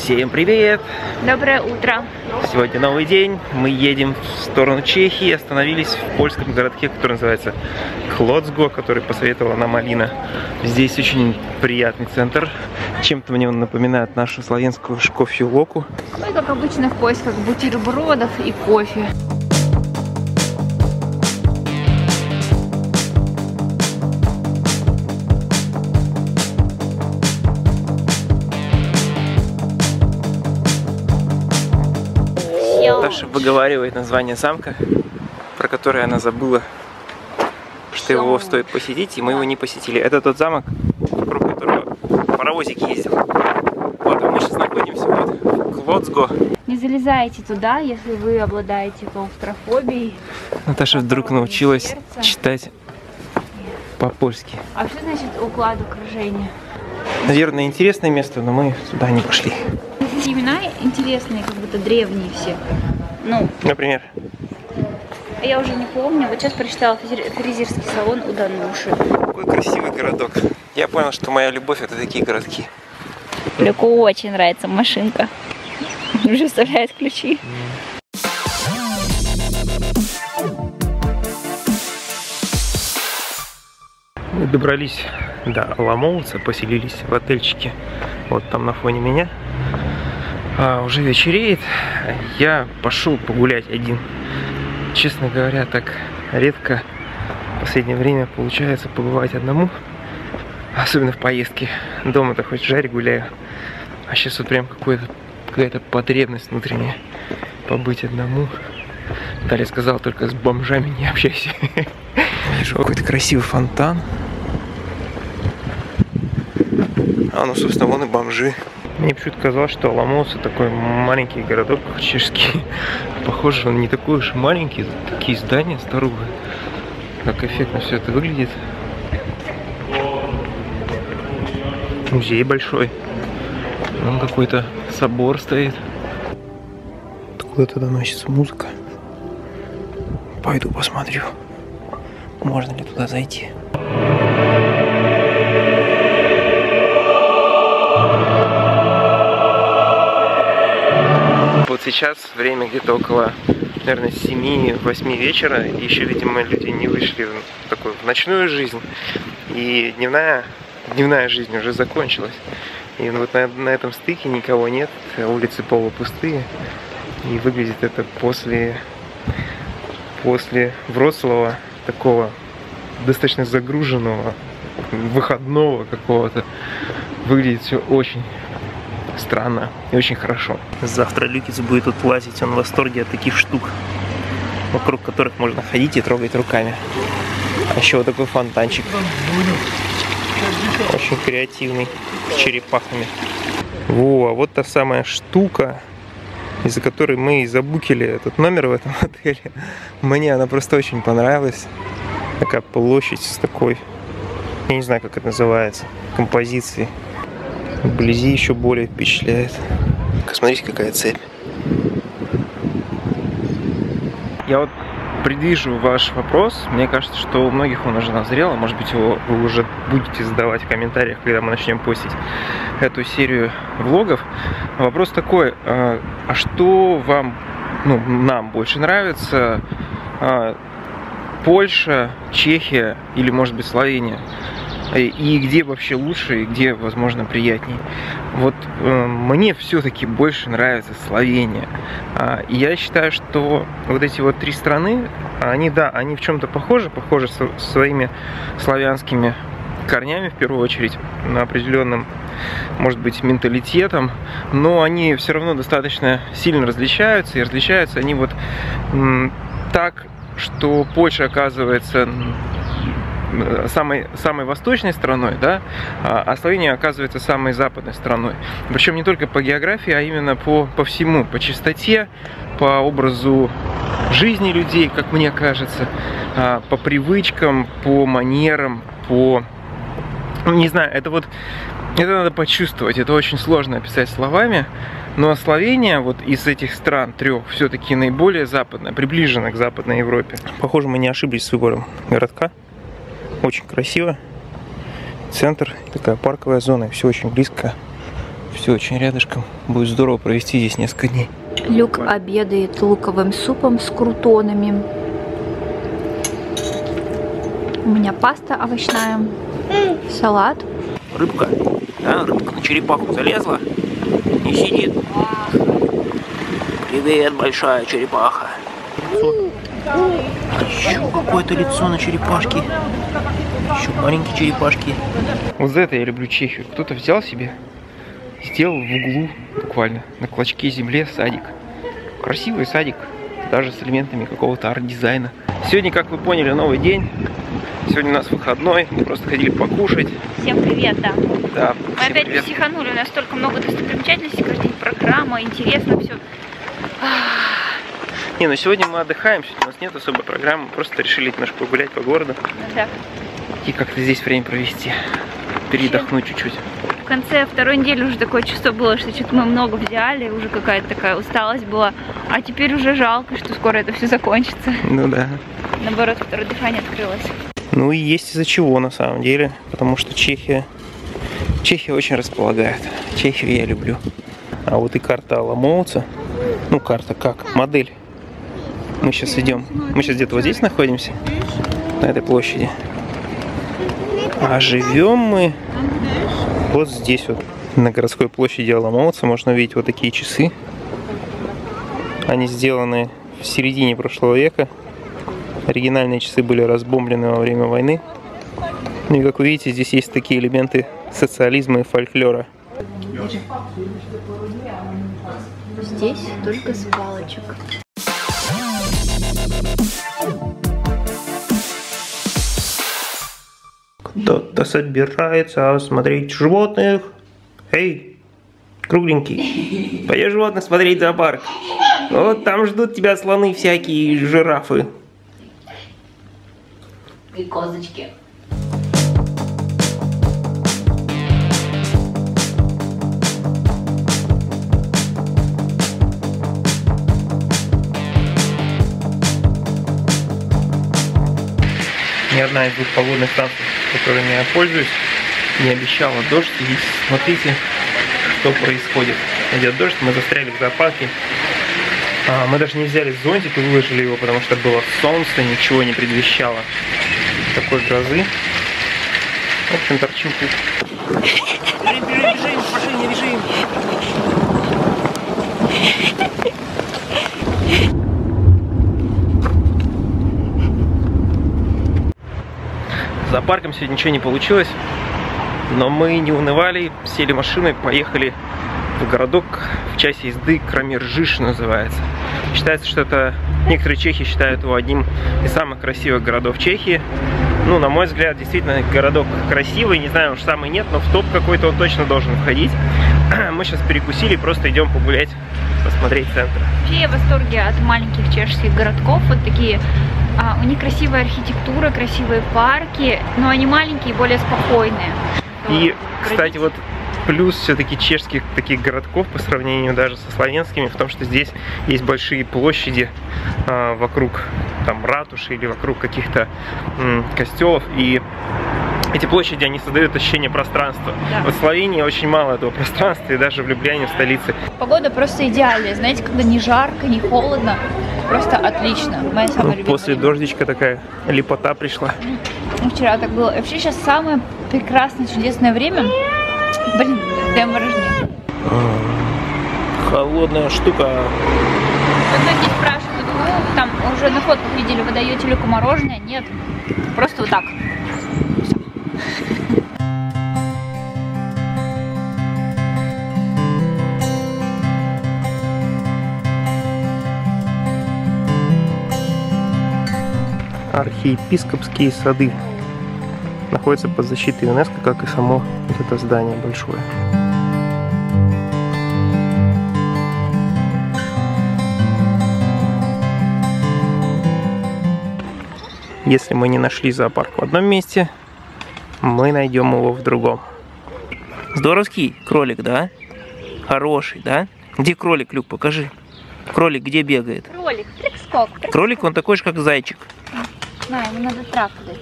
Всем привет! Доброе утро! Сегодня новый день. Мы едем в сторону Чехии. Остановились в польском городке, который называется Клоцго, который посоветовала нам Алина. Здесь очень приятный центр. Чем-то мне он напоминает нашу славянскую кофе-локу. Ну и как обычно в поисках бутербродов и кофе. Таша выговаривает название замка, про который она забыла, что его стоит посетить, и мы его не посетили. Это тот замок, вокруг которого паровозик ездил. Вот, а мы сейчас находимся в Клоцго. Не залезайте туда, если вы обладаете клаустрофобией. Наташа вдруг научилась читать по-польски. А что значит уклад окружения? Наверное, интересное место, но мы сюда не пошли. Имена интересные, как будто древние все. Ну, например? Я уже не помню. Вот сейчас прочитала фрезерский салон у Дануши. Какой красивый городок. Я понял, что моя любовь — это такие городки. Люку очень нравится машинка. Уже вставляет ключи. Мы добрались до Оломоуца, поселились в отельчике. Вот там на фоне меня. Уже вечереет. Я пошел погулять один. Честно говоря, так редко в последнее время получается побывать одному. Особенно в поездке. Дома-то хоть в жаре гуляю. А сейчас вот прям какая-то потребность внутренняя побыть одному. Далее сказал, только с бомжами не общайся. Вижу какой-то красивый фонтан. Ну, собственно, вон и бомжи. Мне почему-то казалось, что Оломоуц — такой маленький городок чешский. Похоже, он не такой уж маленький. Тут такие здания здоровые. Как эффектно все это выглядит. Музей большой. Вон какой-то собор стоит. Куда-то доносится музыка. Пойду посмотрю, можно ли туда зайти. Вот сейчас время где-то около, наверное, 7-8 вечера. И еще, видимо, люди не вышли в ночную жизнь. И дневная жизнь уже закончилась. И вот на этом стыке никого нет. Улицы полупустые. И выглядит это после Вроцлава, такого достаточно загруженного, выходного какого-то. Выглядит все очень странно и очень хорошо. Завтра Люкиц будет тут лазить, он в восторге от таких штук, вокруг которых можно ходить и трогать руками. А еще вот такой фонтанчик. Очень креативный, с черепахами. Во, а вот та самая штука, из-за которой мы и забукили этот номер в этом отеле. Мне она просто очень понравилась. Такая площадь с такой, я не знаю, как это называется, композицией. Вблизи еще более впечатляет. Смотрите, какая цепь. Я вот предвижу ваш вопрос. Мне кажется, что у многих он уже назрел. Может быть, вы уже будете задавать в комментариях, когда мы начнем постить эту серию влогов. Вопрос такой: а что вам, нам больше нравится? Польша, Чехия или, может быть, Словения? И где вообще лучше, и где, возможно, приятнее? Вот мне все-таки больше нравится Словения. И я считаю, что вот эти вот три страны, они в чем-то похожи своими славянскими корнями, в первую очередь, на определенном, может быть, менталитетом, но они все равно достаточно сильно различаются, и различаются они вот так, что Польша оказывается самой восточной страной, да, а Словения оказывается самой западной страной. Причем не только по географии, а именно по всему, по чистоте, по образу жизни людей, как мне кажется, по привычкам, по манерам, не знаю, это надо почувствовать, это очень сложно описать словами. Но Словения вот из этих стран трех все-таки наиболее западная, приближена к Западной Европе. Похоже, мы не ошиблись с выбором городка. Очень красиво. Центр, такая парковая зона, все очень близко Все очень рядышком. Будет здорово провести здесь несколько дней. Люк обедает луковым супом с крутонами. У меня паста овощная, салат. Рыбка. Да, рыбка на черепаху залезла и сидит. Привет, большая черепаха. Еще какое-то лицо на черепашке. Еще маленькие черепашки. Вот за это я люблю Чехию. Кто-то взял себе, сделал в углу, буквально, на клочке земли садик. Красивый садик, даже с элементами какого-то арт-дизайна. Сегодня, как вы поняли, новый день. Сегодня у нас выходной, мы просто ходили покушать. Всем привет, да. Да, мы опять привет. психанули, у нас столько много достопримечательностей, каждый день программа, интересно все. Не, ну сегодня мы отдыхаем, сегодня у нас нет особой программы, просто решили немножко погулять по городу. Да. И как-то здесь время провести, передохнуть чуть-чуть. В конце второй недели уже такое чувство было, что что-то мы много взяли, уже какая-то такая усталость была. А теперь уже жалко, что скоро это все закончится. Ну да. Наоборот, второе дыхание открылось. Ну и есть из-за чего на самом деле, потому что Чехия очень располагает. Чехию я люблю. А вот и карта Оломоуца, ну карта как, модель. Мы сейчас идем, мы сейчас где-то вот здесь находимся, на этой площади. А живем мы вот здесь вот, на городской площади Оломоуца. Можно увидеть вот такие часы. Они сделаны в середине прошлого века. Оригинальные часы были разбомблены во время войны. Ну и как вы видите, здесь есть такие элементы социализма и фольклора. Здесь только с палочек. Кто-то собирается смотреть животных. Эй, кругленький, пойдешь животных смотреть в зоопарк? Вот там ждут тебя слоны всякие, жирафы. И козочки. Ни одна из двух погодных станций, которыми я пользуюсь, не обещала дождь. И смотрите, что происходит. Идет дождь, мы застряли в зоопарке. Мы даже не взяли зонтик и выложили его, потому что было солнце, ничего не предвещало такой грозы. В общем, торчим тут. Бежим, в машине бежим. С зоопарком сегодня ничего не получилось, но мы не унывали, сели в машину и поехали в городок в часе езды, Крамержиш называется. Считается, что это, некоторые чехи считают его одним из самых красивых городов Чехии. Ну, на мой взгляд, действительно, городок красивый, не знаю, уж самый нет, но в топ какой-то он точно должен входить. Мы сейчас перекусили, просто идем погулять, посмотреть центр. Вообще я в восторге от маленьких чешских городков, вот такие. У них красивая архитектура, красивые парки, но они маленькие и более спокойные. И, кстати, вот плюс все-таки чешских таких городков по сравнению даже со славянскими в том, что здесь есть большие площади вокруг там ратуши или вокруг каких-то костелов, и эти площади, они создают ощущение пространства. Да. Вот в Словении очень мало этого пространства, и даже в Любляне, в столице. Погода просто идеальная, знаете, когда не жарко, не холодно, просто отлично. Моя самая любимая. После дождичка такая лепота пришла. Вчера так было. Вообще сейчас самое прекрасное, чудесное время. Блин, день рождения. Холодная штука. Многие спрашивают, ну, там уже на фотках видели, вы даете Люку мороженое? Нет, просто вот так. Архиепископские сады находятся под защитой ЮНЕСКО, как и само вот это здание большое. Если мы не нашли зоопарк в одном месте, мы найдем его в другом. Здоровский кролик, да? Хороший, да? Где кролик, Люк, покажи. Кролик где бегает? Кролик, трик-скок. Кролик, он такой же, как зайчик. Да, ему надо травку дать.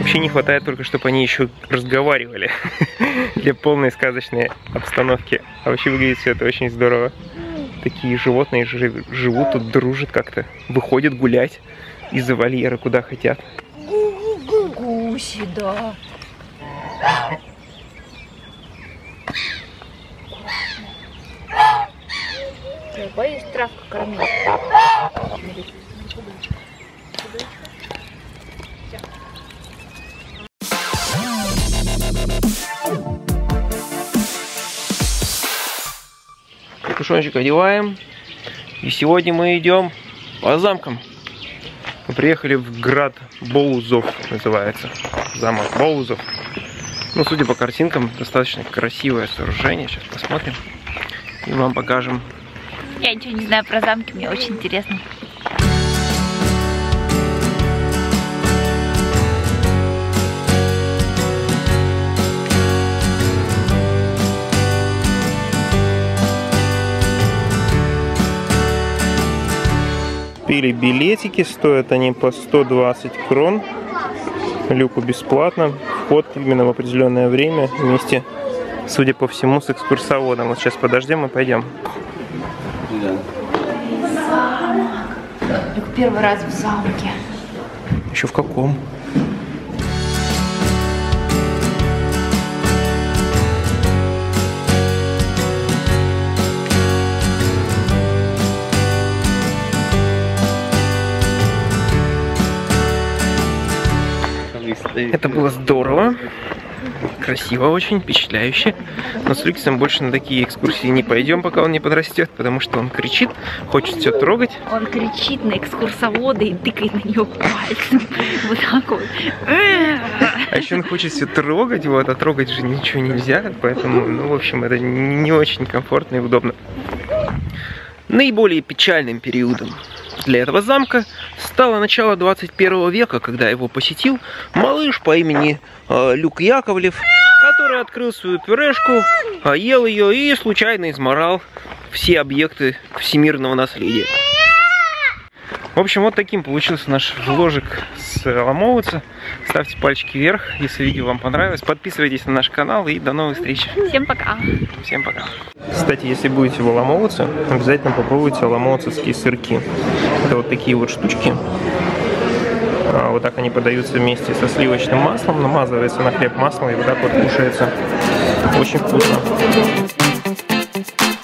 Вообще не хватает только, чтобы они еще разговаривали для полной сказочной обстановки. А вообще выглядит все это очень здорово. Такие животные живут тут, дружат как-то, выходят гулять из-за вольера куда хотят. Гуси, да. Боюсь, травка кормить. Капюшончик одеваем. И сегодня мы идем по замкам. Мы приехали в град Боузов, называется. Замок Боузов. Ну, судя по картинкам, достаточно красивое сооружение. Сейчас посмотрим и вам покажем. Я ничего не знаю про замки, мне очень интересно. Купили билетики, стоят они по 120 крон. Люку бесплатно. Вход именно в определенное время вместе, судя по всему, с экскурсоводом. Вот сейчас подождем и пойдем. Люк первый раз в замке. Еще в каком? Это было здорово, красиво очень, впечатляюще. Но с Люксом больше на такие экскурсии не пойдем, пока он не подрастет, потому что он кричит, хочет все трогать. Он кричит на экскурсовода и тыкает на него пальцем. Вот так вот. А еще он хочет все трогать, вот, а трогать же ничего нельзя, поэтому, ну, в общем, это не очень комфортно и удобно. Наиболее печальным периодом для этого замка стало начало 21 века, когда его посетил малыш по имени Люк Яковлев, который открыл свою пюрешку, ел ее и случайно изморал все объекты всемирного наследия. В общем, вот таким получился наш вложик с Аламоуца. Ставьте пальчики вверх, если видео вам понравилось. Подписывайтесь на наш канал и до новых встреч. Всем пока. Всем пока. Кстати, если будете в Аламоуце, обязательно попробуйте аламоуцевские сырки. Это вот такие вот штучки. Вот так они подаются вместе со сливочным маслом, намазывается на хлеб маслом и вот так вот кушается. Очень вкусно.